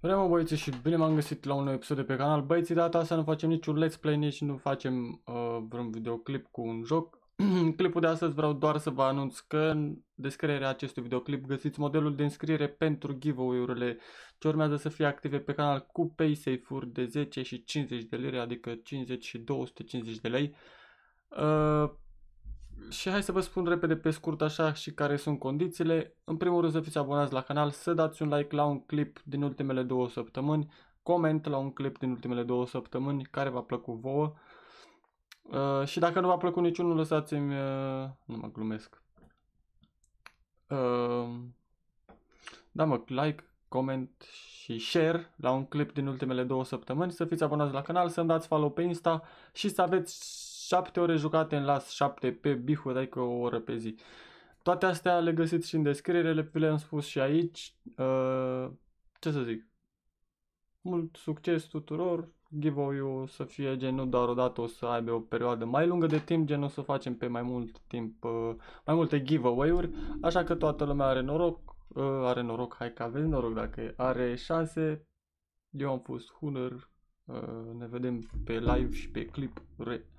Vreau, mă, băieții, și bine m-am găsit la un nou episod de pe canal. Băieții, data asta nu facem niciun let's play, nici nu facem vreun videoclip cu un joc. În clipul de astăzi vreau doar să vă anunț că în descrierea acestui videoclip găsiți modelul de înscriere pentru giveaway-urile ce urmează să fie active pe canal cu paysafe-uri de 10 și 50 de lire, adică 50 și 250 de lei. Și hai să vă spun repede pe scurt așa și care sunt condițiile. În primul rând să fiți abonați la canal, să dați un like la un clip din ultimele 2 săptămâni, coment la un clip din ultimele 2 săptămâni care v-a plăcut vouă. Și dacă nu v-a plăcut niciunul, lăsați-mi, nu mă glumesc. Da, mă, like, comment și share la un clip din ultimele 2 săptămâni, să fiți abonați la canal, să-mi dați follow pe Insta și să aveți 7 ore jucate în las 7 pe Bihud, adică o oră pe zi. Toate astea le găsiți și în descriere, vi le-am spus și aici. Ce să zic? Mult succes tuturor! Giveaway-ul o să fie gen nu doar o dată, o să aibă o perioadă mai lungă de timp, gen o să facem pe mai mult timp, mai multe giveaway-uri, așa că toată lumea are noroc, hai că aveți noroc dacă are șanse. Eu am fost Hunter, ne vedem pe live și pe clip.